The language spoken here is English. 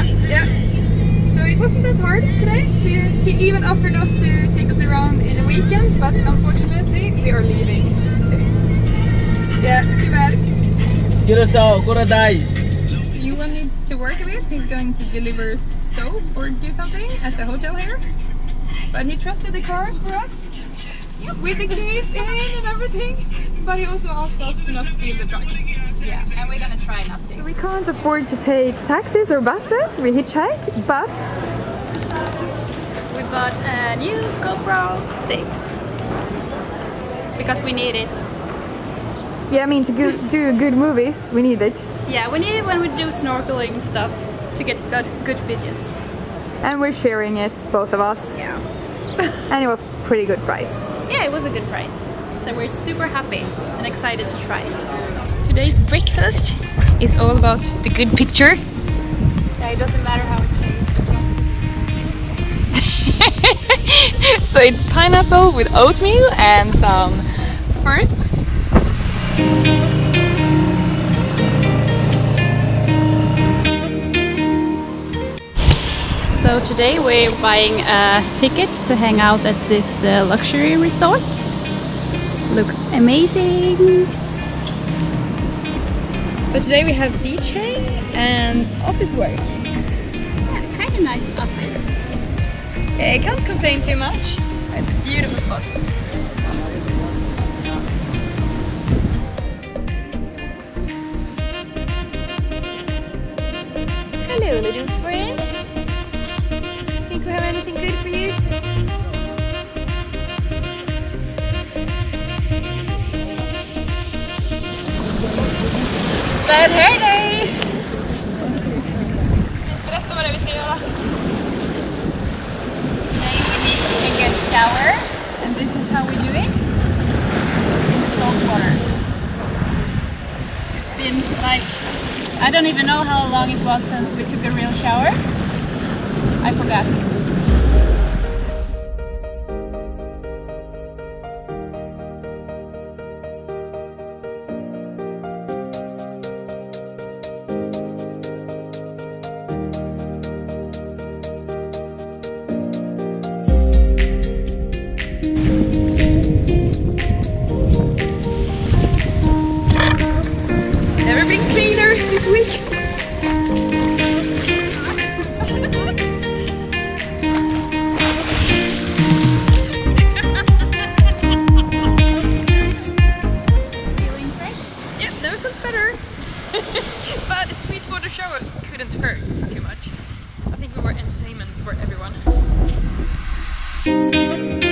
Yeah. So it wasn't that hard today. So he even offered us to take us around in the weekend, but unfortunately we are leaving. Yeah, too bad. Curacao-Tag. Johan needs to work a bit. He's going to deliver soap or do something at the hotel here. But he trusted the car for us. With the keys in and everything. But he also asked us to not steal the truck. Yeah, and we're gonna try not to. So we can't afford to take taxis or buses. We hitchhike, but We bought a new GoPro 6 because we need it. yeah, I mean to do good movies, we need it. Yeah, we need it when we do snorkeling stuff to get good videos. And we're sharing it, both of us. Yeah. And it was pretty good price. Yeah, it was a good price. So we're super happy and excited to try it. Today's breakfast is all about the good picture. Yeah, it doesn't matter how it tastes. So it's pineapple with oatmeal and some fruits. So today we're buying a ticket to hang out at this luxury resort. Looks amazing! So today we have beach hang and office work. Yeah, kind of nice office. I can't complain too much. It's a beautiful spot. Hello, little friend. Think we have anything good for you? Bad hair day! Berätta vad det är vi ska göra. Today we need to take a shower, and this is how we do it. In the salt water. It's been like, I don't even know how long it was since we took a real shower. I forgot. Never been cleaner this week. Feeling fresh? Yeah, never felt better. But a sweet water shower couldn't hurt too much. I think we were entertainment for everyone.